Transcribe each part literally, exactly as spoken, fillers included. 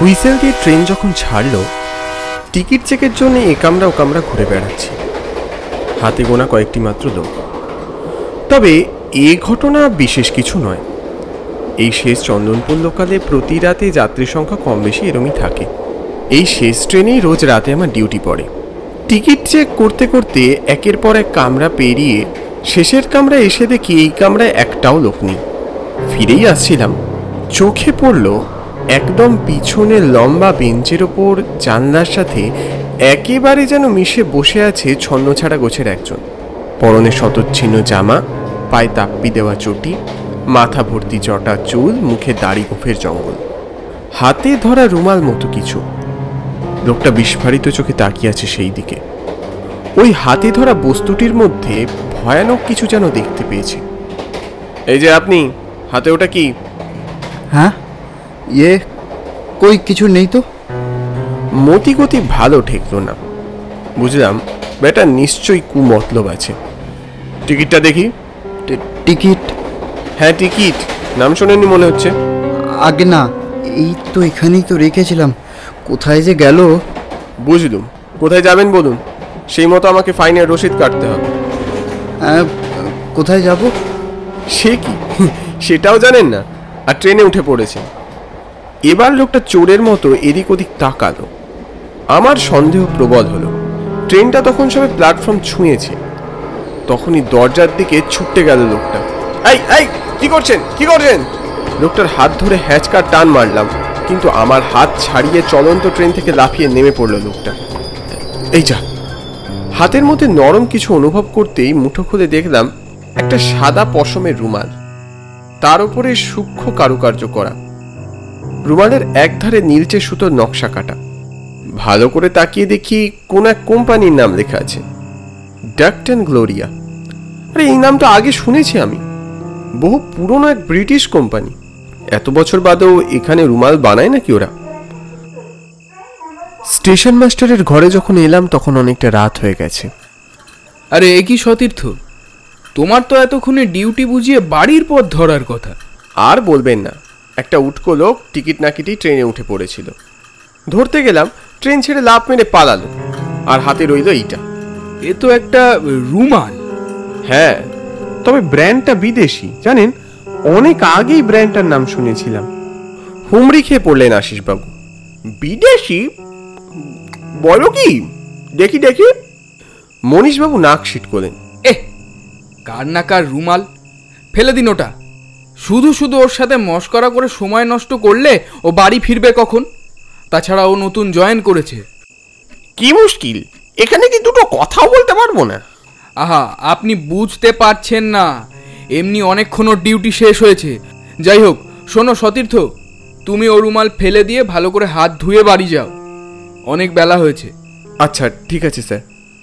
Whistle দিয়ে train যখন ছাড়ল, ticket চেকের জন্য এ কামরা ও কামরা ঘুরে বেড়াচ্ছি, হাতে গোনা কয়েকটি মাত্র লোক। তবে এ ঘটনা বিশেষ কিছু নয়। এই শেষ চন্দনপুর লোকালে প্রতি রাতে যাত্রী সংখ্যা কম বেশি এরমই থাকে। এই শেষ ট্রেনেই রোজ রাতে আমার ডিউটি পড়ে। টিকিট চেক করতে করতে একের পর এক কামরা পেরিয়ে শেষের কামরায় এসে দেখি এই কামরায় একটাও লোক নেই। ফিরেই আসছিলাম, চোখে পড়ল একদম পিছনে লম্বা বেঞ্চের ওপর জানলার সাথে একেবারে যেন মিশে বসে আছে ছন্নছাড়া গোছের একজন। পরনে শতচ্ছিন্ন জামা, পায়ে তাপ্পি দেওয়া চটি, মাথা ভর্তি জটা চুল, মুখে দাড়ি গোফের জঙ্গল, হাতে ধরা রুমাল মতো কিছু। লোকটা বিস্ফারিত চোখে তাকিয়ে আছে সেই দিকে। ওই হাতে ধরা বস্তুটির মধ্যে ভয়ানক কিছু যেন দেখতে পেয়েছে। এই যে আপনি, হাতে ওটা কি? হ্যাঁ, ইয়ে কই কিছু নেই তো। মতিগতি ভালো ঠেকলো না। বুঝলাম বেটা নিশ্চয়ই কুমতলব আছে। টিকিটটা দেখি। টিকিট? হ্যাঁ টিকিট। নাম শোনেননি মনে হচ্ছে। আগে না, এই তো এখানেই তো রেখেছিলাম, কোথায় যে গেল। বুঝলুম, কোথায় যাবেন বলুন, সেই মতো আমাকে ফাইনের রসিদ কাটতে হবে। কোথায় যাব? সে কি, সেটাও জানেন না? আর ট্রেনে উঠে পড়েছে। এবার লোকটা চোরের মতো এদিক ওদিক তাকালো। আমার সন্দেহ প্রবল হলো। ট্রেনটা তখন সবে প্ল্যাটফর্ম ছুঁয়েছে। তখনই দরজার দিকে ছুটতে গেল লোকটা। এই এই কি করছেন, কি করছেন? লোকটার হাত ধরে হ্যাঁচকা টান মারলাম, কিন্তু আমার হাত ছাড়িয়ে চলন্ত ট্রেন থেকে লাফিয়ে নেমে পড়ল লোকটা। এই যা, হাতের মধ্যে নরম কিছু অনুভব করতেই মুঠো খুলে দেখলাম একটা সাদা পশমের রুমাল, তার উপরে সূক্ষ্ম কারুকার্য করা। রুমালের একধারে নীলচে সুতোর নকশা কাটা। ভালো করে তাকিয়ে দেখি কোন এক কোম্পানির নাম লেখা আছে, ডাক্ট অ্যান্ড গ্লোরিয়া। আরে এই নামটা আগে শুনেছি আমি, বহু পুরনো এক ব্রিটিশ কোম্পানি। এত বছর বাদেও এখানে রুমাল বানায় নাকি ওরা? স্টেশন মাস্টারের ঘরে যখন এলাম তখন অনেকটা রাত হয়ে গেছে। আরে এ কি সতীর্থ, তোমার তো এতক্ষণে ডিউটি বুঝিয়ে বাড়ির পথ ধরার কথা। আর বলবেন না, একটা উটকো লোক টিকিট না কেটেই ট্রেনে উঠে পড়েছিল। ধরতে গেলাম, ট্রেন ছেড়ে লাফ মেরে পালালো, আর হাতে রইল এইটা। এ তো একটা রুমাল। হ্যাঁ, তবে ব্র্যান্ডটা বিদেশি জানেন। অনেক আগেই ব্র্যান্ডটার নাম শুনেছিলাম। হুমড়ি খেয়ে পড়লেন আশিসবাবু। বিদেশি বলো কি? দেখি দেখি। মনীষবাবু নাক সিট করলেন। এ কার না কার রুমাল, ফেলে দিন ওটা। শুধু শুধু ওর সাথে মস্করা করে সময় নষ্ট করলে ও বাড়ি ফিরবে কখন? তাছাড়া ও নতুন জয়েন করেছে। কি মুশকিল, এখানে কি দুটো কথাও বলতে পারবো না? আহা, আপনি বুঝতে পারছেন না, এমনি অনেকক্ষণ ওর ডিউটি শেষ হয়েছে। যাই হোক, শোনো সতীর্থ, তুমি ও রুমাল ফেলে দিয়ে ভালো করে হাত ধুয়ে বাড়ি যাও, অনেক বেলা হয়েছে। আচ্ছা ঠিক আছে স্যার।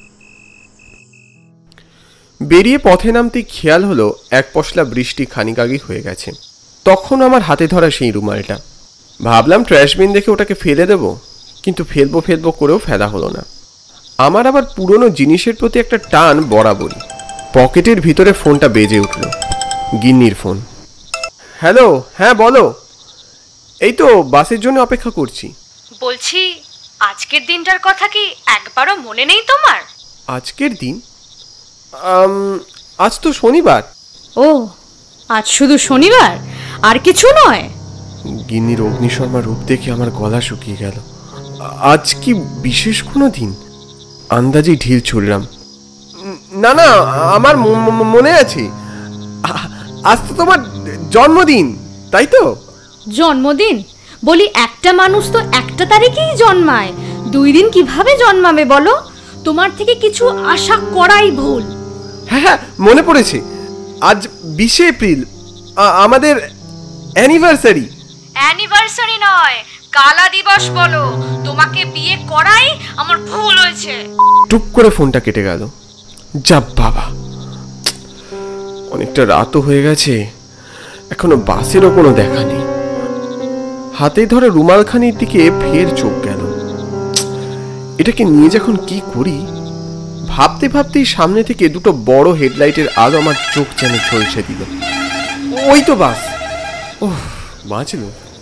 বেরিয়ে পথে নামতেই খেয়াল হলো এক পশলা বৃষ্টি খানিক আগে হয়ে গেছে। তখন আমার হাতে ধরা সেই রুমালটা। ভাবলাম ট্র্যাশবিন দেখে ওটাকে ফেলে দেব, কিন্তু ফেলবো ফেলবো করেও ফেলা হলো না। আমার আবার পুরনো জিনিসের প্রতি একটা টান বরাবরই। পকেটের ভিতরে ফোনটা বেজে উঠল, গিন্নির ফোন। হ্যালো, হ্যাঁ বলো। এই তো বাসের জন্য অপেক্ষা করছি। বলছি, আজকের দিনটার কথা কি একবারও মনে নেই তোমার? আজকের দিন? আজ তো শনিবার। ও, আজ শুধু শনিবার, আর কিছু নয়? গিন্নির অগ্নিশর্মা রূপ দেখে আমার গলা শুকিয়ে গেল। আজ কি বিশেষ কোনো দিন? আন্দাজে ঢিল ছুড়লাম। না না, আমার মনে আছে, আজ তো তোমার জন্মদিন, তাই তো? জন্মদিন? বলি, একটা মানুষ তো একটা তারিখেই জন্মায়, দুই দিন কিভাবে জন্মাবে বলো? তোমার থেকে কিছু আশা করাই ভুল। হ্যাঁ হ্যাঁ, মনে পড়েছে, আজ বিশে এপ্রিল, আমাদের অ্যানিভার্সারি। অ্যানিভার্সারি নয়, কালা দিবস বলো। তোমাকে বিয়ে করাই আমার ভুল হয়েছে। টুক করে ফোনটা কেটে গেল। যা বাবা, অনেকটা রাতও হয়ে গেছে, এখনো বাসেরও কোনো দেখা নেই। হাতে ধরে রুমালখানির দিকে ফের চোখ গেল। এটাকে নিয়ে যখন কি করি ভাবতে ভাবতেই সামনে থেকে দুটো বড় হেডলাইটের আলো আমার চোখ যেন ঝলসে দিল। ওই তো বাস। ওহ, বাঁচল।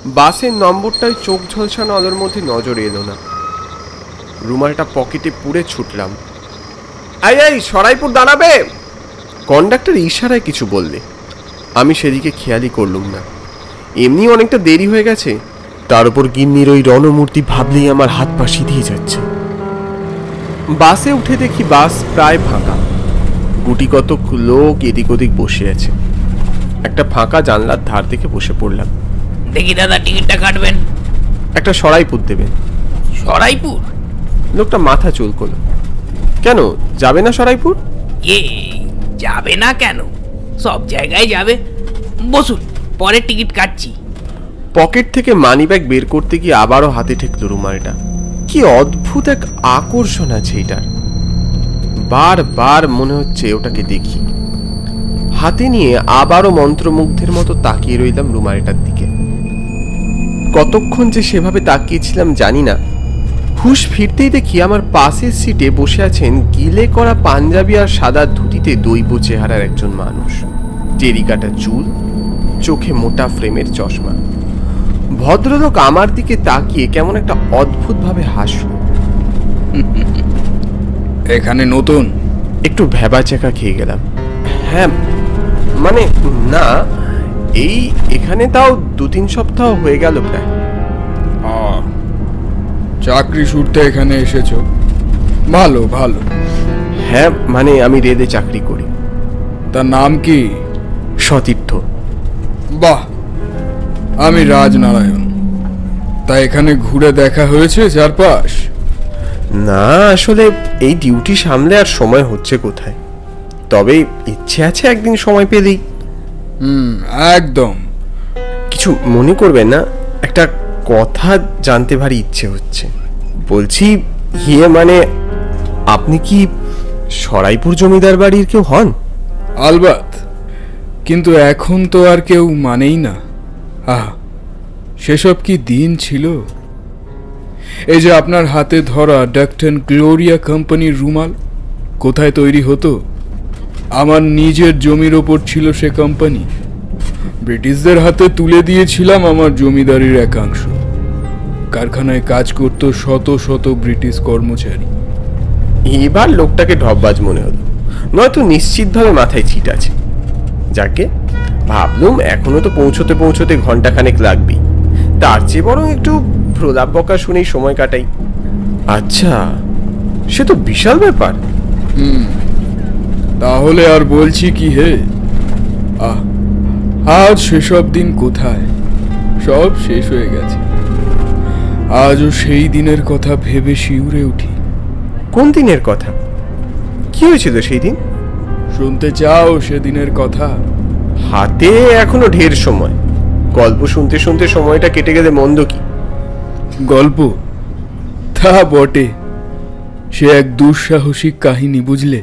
বাসের নম্বরটায় চোখ ঝলসানো আলোর মধ্যে নজর এলো না। রুমালটা পকেটে পুরে ছুটলাম। আই আই সরাইপুর দাঁড়াবে। কন্ডাক্টর ইশারায় কিছু বললে, আমি সেদিকে খেয়ালই করলুম না। এমনি অনেকটা দেরি হয়ে গেছে, তার উপর গিন্নির ওই রণমূর্তি ভাবলেই আমার হাত পা সিধিয়ে যাচ্ছে। বাসে উঠে দেখি বাস প্রায় ফাঁকা। গুটি কতক লোক এদিক ওদিক বসে আছে। একটা ফাঁকা জানলার ধার থেকে বসে পড়লাম। দেখি দাদা, টিকিটটা কাটবেন। একটা সরাইপুর দেবেন। সরাইপুর? লোকটা মাথা চুলকোলো। কেন যাবে না সরাইপুর? এ যাবে না কেন, সব জায়গায় যাবে। বসুন, পরে টিকিট কাটছি। পকেট থেকে মানি ব্যাগ বের করতে গিয়ে আবারও হাতে ঠেকলো রুমালটা। কি অদ্ভুত এক আকর্ষণ আছে এটার। বারবার মনে হচ্ছে ওটাকে দেখি। হাতে নিয়ে আবারও মন্ত্রমুগ্ধের মতো তাকিয়ে রইলাম রুমালটার দিকে। কতক্ষণ যে সেভাবে তাকিয়েছিলাম জানি না। হুশ ফিরতেই দেখি আমার পাশের সিটে বসে আছেন গিলে করা পাঞ্জাবি আর সাদা ধুতিতে দৈব চেহারার একজন মানুষ। টেরিকাটা চুল, চোখে মোটা ফ্রেমের চশমা। ভদ্রলোক আমার দিকে তাকিয়ে কেমন একটা অদ্ভুতভাবে হাসল। এখানে নতুন? একটু ভ্যাবাচ্যাকা খেয়ে গেলাম। হ্যাঁ, মানে না, এই এখানে তাও দু তিন সপ্তাহ হয়ে গেল প্রায়। চাকরি সূত্রে এখানে এসেছো? ভালো ভালো। হ্যাঁ, মানে আমি রেলে চাকরি করি। তার নাম কি? সতীর্থ। বাহ, আমি রাজনারায়ণ। তা এখানে ঘুরে দেখা হয়েছে চারপাশ? না, আসলে এই ডিউটি সামলে আর সময় হচ্ছে কোথায়। তবে ইচ্ছে আছে একদিন সময় পেলেই। হুম, একদম। কিছু মনে করবেন না, একটা কথা জানতে ভারী ইচ্ছে হচ্ছে। বলছি, ইয়ে মানে আপনি কি সরাইপুর জমিদার বাড়ির কেউ হন? আলবাত, কিন্তু এখন তো আর কেউ মানেই না। আহ, সেসব কি দিন ছিল। এই যে আপনার হাতে ধরা ডাক্ট অ্যান্ড গ্লোরিয়া কোম্পানির রুমাল কোথায় তৈরি হতো? আমার নিজের জমির ওপর ছিল সে কোম্পানি। ব্রিটিশদের হাতে তুলে দিয়েছিলাম আমার জমিদারির একাংশ। কারখানায় কাজ করত শত শত ব্রিটিশ কর্মচারী। এবার লোকটাকে ঢপবাজ মনে হলো, নয়তো নিশ্চিতভাবে মাথায় ছিট আছে। যাকে ভাবলুম এখনো তো পৌঁছতে পৌঁছতে ঘন্টাখানেক লাগবেই, তার চেয়ে বরং একটু প্রলাপ বকা শুনেই সময় কাটাই। আচ্ছা, সে তো বিশাল ব্যাপার। হুম, তাহলে আর বলছি কি হে। আহ, আজ সেসব দিন কোথায়, সব শেষ হয়ে গেছে। আজও সেই দিনের কথা ভেবে শিউরে উঠি। কোন দিনের কথা? কি হয়েছিল সেই দিন? শুনতে চাও সেদিনের কথা? হাতে এখনো ঢের সময়। গল্প শুনতে শুনতে সময়টা কেটে গেলে মন্দ কি? গল্প? তা বটে, সে এক দুঃসাহসিক কাহিনী, বুঝলে।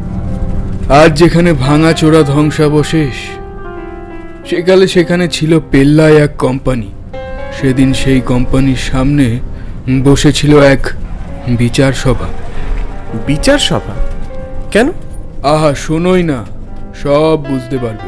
আজ যেখানে ভাঙা চোরা ধ্বংসাবশেষ, সেকালে সেখানে ছিল পেল্লায় এক কোম্পানি। সেদিন সেই কোম্পানির সামনে বসেছিল এক বিচার সভা। বিচার সভা? কেন? আহা, শোনোই না, সব বুঝতে পারবে।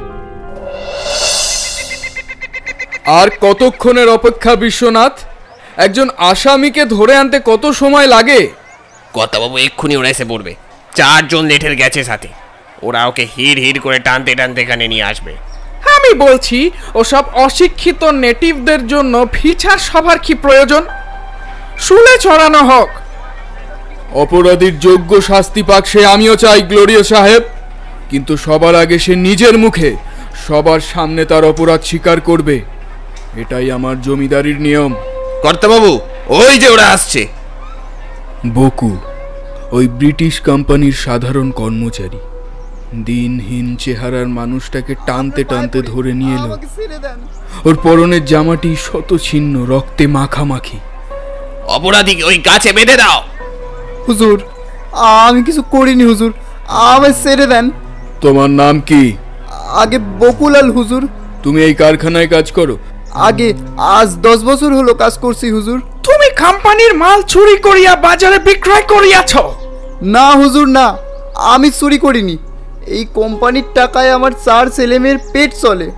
আর কতক্ষণের অপেক্ষা বিশ্বনাথ? একজন আসামিকে ধরে আনতে কত সময় লাগে? কর্তাবাবু এক্ষুনি ওরা এসে পড়বে। চারজন লেটের গেছে সাথে। ওরা ওকে হিড় হিড় করে টানতে টানতে এখানে নিয়ে আসবে। আমি বলছি, ওসব অশিক্ষিত নেটিভদের জন্য বিচার সভার কি প্রয়োজন? শুলে চড়ানো হোক। অপরাধীর যোগ্য শাস্তি পাক সে আমিও চাই, গ্লোরিয়া সাহেব। কিন্তু সবার আগে সে নিজের মুখে সবার সামনে তার অপরাধ স্বীকার করবে। এটাই আমার জমিদারির নিয়ম। কর্তাবাবু, ওই যে ওরা আসছে। বকু, ওই ব্রিটিশ কোম্পানির সাধারণ কর্মচারী, দিনহীন চেহারার মানুষটাকে টানতে টানতে ধরে নিয়ে এলো। ওর পরনের জামাটি শত ছিন্ন, রক্তে মাখামাখি। অপরাধীকে ওই গাছে বেঁধে দাও। হুজুর, আমি কিছু করিনি হুজুর, আমায় ছেড়ে দেন। তোমার নাম কি? আগে বকুলাল হুজুর। তুমি এই কারখানায় কাজ করো? আগে আজ দশ বছর হলো কাজ করছি হুজুর। তুমি কোম্পানির মাল চুরি করিয়া বাজারে বিক্রয় করিয়াছ? না হুজুর, না, আমি চুরি করিনি। এই কোম্পানির টাকায় আমার চার ছেলেমেয়ের পেট চলে।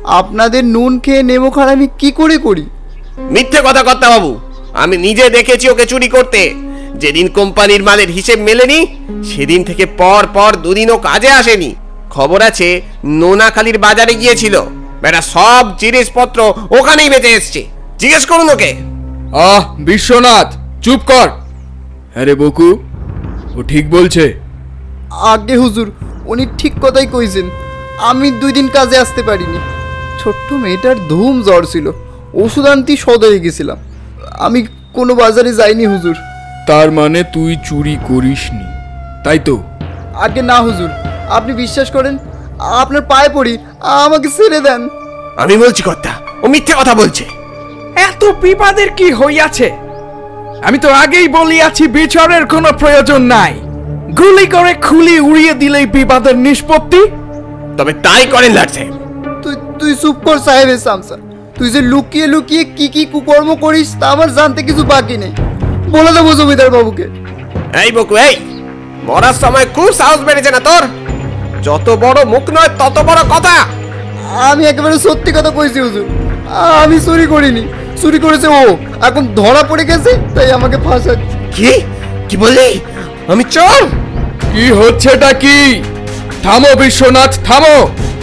আপনাদের নুন খেয়ে নেমো খারাপ আমি কি করে করি? মিথ্যে কথা কর্তা বাবু, আমি নিজে দেখেছি ওকে চুরি করতে। যেদিন কোম্পানির মালের হিসেব মেলেনি সেদিন থেকে পর পর দুদিনও কাজে আসেনি। খবর আছে নোনাখালীর বাজারে গিয়েছিল, বেটা সব জিনিসপত্র ওখানেই বেঁচে এসছে। জিজ্ঞেস করুন ওকে। আহ বিশ্বনাথ, চুপ কর। হ্যাঁ রে বকু, ও ঠিক বলছে। আগে হুজুর, উনি ঠিক কথাই কইছেন। আমি দুই দিন কাজে আসতে পারিনি। ছোট্ট মেয়েটার ধুম জ্বর ছিল, ওষুধ আনতে সদরে গেছিলাম। আমি কোনো বাজারে যাইনি হুজুর। তার মানে তুই চুরি করিসনি, তাই তো? আগে না হুজুর, আপনি বিশ্বাস করেন, আপনার পায়ে পড়ি, আমাকে ছেড়ে দেন। আমি বলছি কর্তা, ও মিথ্যে কথা বলছে। এত বিবাদের কি হইয়াছে? আমি তো আগেই বলিয়াছি বিচারের কোনো প্রয়োজন নাই। গুলি করে খুলি উড়িয়ে দিলেই বিবাদের নিষ্পত্তি। তবে তাই করেন লাগছে। তুই তুই চুপ কর সাহেবের সামসা। তুই যে লুকিয়ে লুকিয়ে কি কি কুকর্ম করিস তা আমার জানতে কিছু বাকি নেই। বলে দেবো জমিদার বাবুকে। এই বকু, এই মরার সময় খুব সাহস বেড়েছে না তোর? যত বড় মুখ নয় তত বড় কথা। আমি একেবারে সত্যি কথা কইছি হুজুর, আমি চুরি করিনি। চুরি করেছে ও, এখন ধরা পড়ে গেছে তাই আমাকে ফাঁসাচ্ছে। কি কি বললি? আমি চল। কি হচ্ছেটা কি? থামো বিশ্বনাথ, থামো।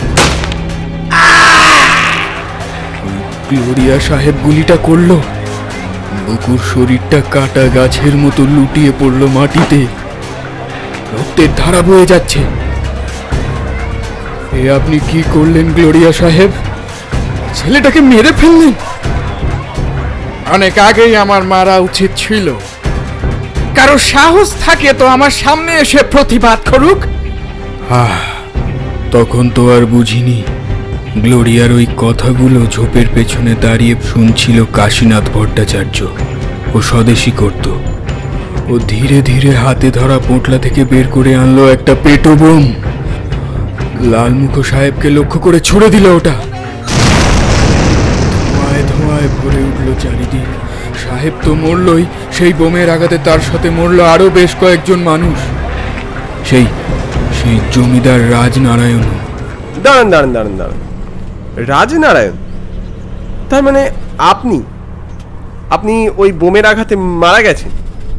গ্লোরিয়া সাহেব গুলিটা করলো, বকুর শরীরটা কাটা গাছের মতো লুটিয়ে পড়লো মাটিতে, রক্তের ধারা বয়ে যাচ্ছে। এ আপনি কি করলেন গ্লোরিয়া সাহেব? ছেলেটাকে মেরে ফেললেন? অনেক আগেই আমার মারা উচিত ছিল। কারো সাহস থাকে তো আমার সামনে এসে প্রতিবাদ করুক। আহ, তখন তো আর বুঝিনি গ্লোরিয়ার ওই কথাগুলো ঝোপের পেছনে দাঁড়িয়ে শুনছিল কাশীনাথ ভট্টাচার্য। ও স্বদেশী করত। ও ধীরে ধীরে হাতে ধরা পোঁটলা থেকে বের করে আনলো একটা পেটো বোম। লালমুখ সাহেবকে লক্ষ্য করে ছুড়ে দিল ওটা। ধোঁয়ায় ধোঁয়ায় ভরে উঠল চারিদিক। সাহেব তো মরলই, সেই বোমের আঘাতে তার সাথে মরল আরো বেশ কয়েকজন মানুষ। সেই সেই জমিদার রাজনারায়ণ। দাঁড়ান দাঁড়ান দাঁড়ান দাঁড়ান রাজনারায়ণ? তার মানে আপনি আপনি ওই বোমের আঘাতে মারা গেছেন?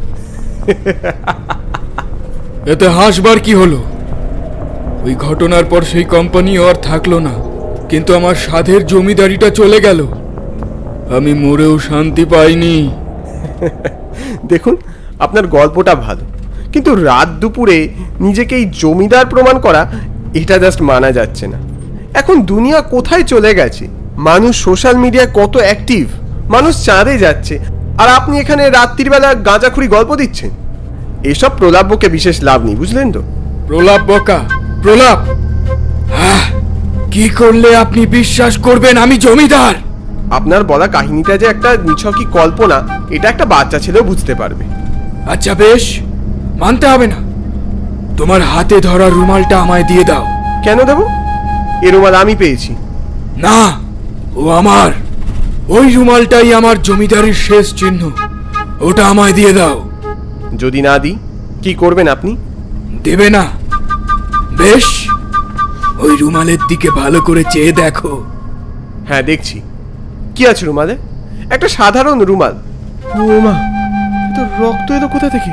এতে হাসবার কি হলো? ওই ঘটনার পর সেই কোম্পানিও আর থাকলো না, কিন্তু আমার সাধের জমিদারিটা চলে গেল। আমি মরেও শান্তি পাইনি। দেখুন, আপনার গল্পটা ভালো, কিন্তু রাত দুপুরে নিজেকে এই জমিদার প্রমাণ করা, এটা জাস্ট মানা যাচ্ছে না। এখন দুনিয়া কোথায় চলে গেছে? মানুষ সোশ্যাল মিডিয়ায় কত অ্যাক্টিভ, মানুষ চাঁদে যাচ্ছে, আর আপনি এখানে রাত্রিবেলা গাঁজাখুরি গল্প দিচ্ছেন। এসব প্রলাপ বকে বিশেষ লাভ নেই, বুঝলেন তো? প্রলাপ বকা? প্রলাপ? হ্যাঁ, কি করলে আপনি বিশ্বাস করবেন আমি জমিদার? আপনার বলা কাহিনীটা যে একটা নিছকই কল্পনা, এটা একটা বাচ্চা ছেলেও বুঝতে পারবে। আচ্ছা বেশ, মানতে হবে না। তোমার হাতে ধরা রুমালটা আমায় দিয়ে দাও। কেন দেব? এ রুমাল আমি পেয়েছি। না, ও আমার। ওই রুমালটাই আমার জমিদারির শেষ চিহ্ন। ওটা আমায় দিয়ে দাও। যদি না দিই, কি করবেন আপনি? দেবে না? বেশ, ওই রুমালের দিকে ভালো করে চেয়ে দেখো। হ্যাঁ, দেখছি। কি আছে রুমালে? একটা সাধারণ রুমাল। ও মা, তো রক্ত এলো কোথা থেকে?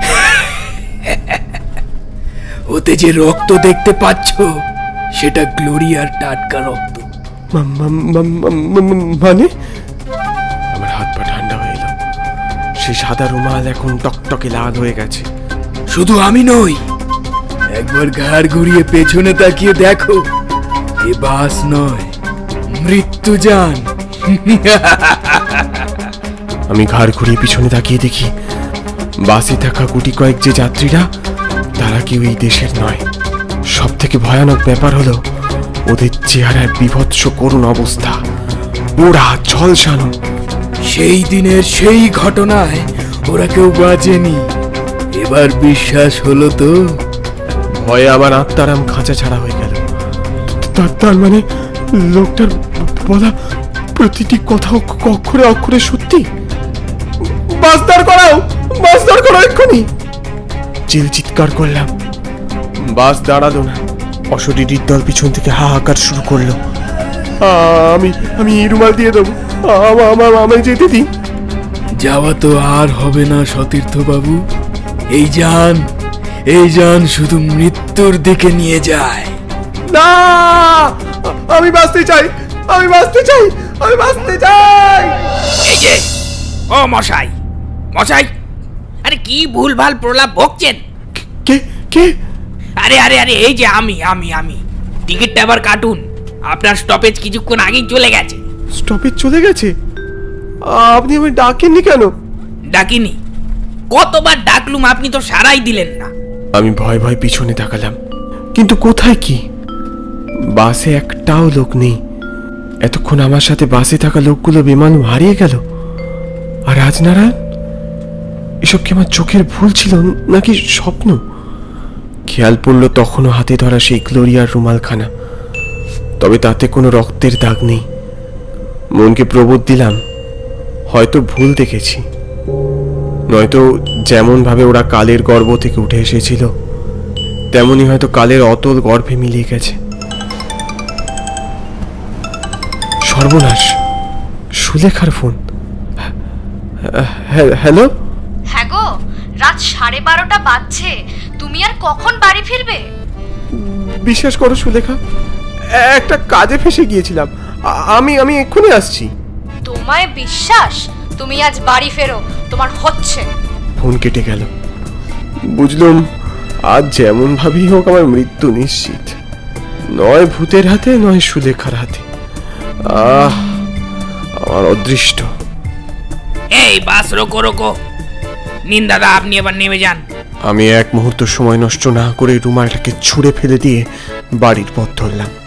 ওতে যে রক্ত দেখতে পাচ্ছ সেটা গ্লোরিয়ার টাটকা রক্ত। মানে? আমার হাত পা ঠান্ডা হয়ে এলো। সেই সাদা রুমাল এখন টকটকে লাল হয়ে গেছে। শুধু আমি নই, একবার ঘাড় ঘুরিয়ে পেছনে তাকিয়ে দেখো। এ বাস নয়, মৃত্যু যান। আমি ঘাড় ঘুরিয়ে পিছনে তাকিয়ে দেখি বাসে থাকা গুটি কয়েক যে যাত্রীরা, তারা কেউ এই দেশের নয়। সব থেকে ভয়ানক ব্যাপার হলো ওদের চেহারায় বিভৎস করুণ অবস্থা, পোড়া ঝলসানো। সেই দিনের সেই ঘটনায় ওরা কেউ বাঁচেনি। এবার বিশ্বাস হলো তো? ভয়ে আমার আত্মারাম খাঁচা ছাড়া হয়ে গেল। তার মানে লোকটার বলা প্রতিটি কথা অক্ষরে অক্ষরে সত্যি? বাস দাঁড় করাও, বাস দাঁড় করাও এক্ষুনি! চিল চিৎকার করলাম। বাস দাঁড়ালো না। অশরীরীর দল পিছন থেকে হাহাকার শুরু করলো। আমি আমি এই রুমাল দিয়ে দেবো, আমা- আমা- আমায় যেতে দিন। যাওয়া তো আর হবে না সতীর্থ বাবু। এই যান, এই যান শুধু মৃত্যুর দিকে নিয়ে যায়। না, আমি বাঁচতে চাই, আমি বাঁচতে চাই, আমি বাঁচতে চাই। এই যে ও মশাই, মশাই, আরে কি ভুলভাল প্রলাপ বকছেন? কে কে? আরে আরে আরে এই যে আমি আমি আমি টিকিটটা আবার কাটুন, আপনার স্টপেজ কিছুক্ষণ আগেই চলে গেছে। স্টপেজ চলে গেছে? আপনি আমায় ডাকেননি কেন? ডাকিনি? কতবার ডাকলুম, আপনি তো সারাই দিলেন না। আমি ভয় ভয় পিছনে তাকালাম, কিন্তু কোথায় কি? বাসে একটাও লোক নেই। এতক্ষণ আমার সাথে বাসে থাকা লোকগুলো বিমানও হারিয়ে গেল। আর রাজনারায়ণ, এসব কি আমার চোখের ভুল ছিল নাকি স্বপ্ন? খেয়াল পড়লো তখনও হাতে ধরা সেই গ্লোরিয়ার রুমালখানা, তবে তাতে কোনো রক্তের দাগ নেই। মনকে প্রবোধ দিলাম, হয়তো ভুল দেখেছি, নয়তো যেমন ভাবে ওরা কালের গর্ভ থেকে উঠে এসেছিল তেমনি হয়তো কালের অতল গর্ভে মিলিয়ে গেছে। সর্বনাশ, সুলেখার ফোন। হ্যালো। হ্যাঁ গো, রাত সাড়ে বারোটা বাজছে, তুমি আর কখন বাড়ি ফিরবে? বিশ্বাস করো সুলেখা, একটা কাজে ফেসে গিয়েছিলাম। আমি আমি এক্ষুনি আসছি। তোমায় বিশ্বাস? তুমি আজ বাড়ি ফেরো, তোমার হচ্ছে। ফোন কেটে গেল। বুঝলাম আজ যেমন ভাবেই হোক আমার মৃত্যু নিশ্চিত, নয় ভূতের হাতে নয় সুলেখার হাতে। আহ, আমার অদৃষ্ট। এই বাস রোকো রোকো, নিন দাদা, আপনি এবার নেমে যান। আমি এক মুহূর্ত সময় নষ্ট না করে রুমালটাকে ছুঁড়ে ফেলে দিয়ে বাড়ির পথ ধরলাম।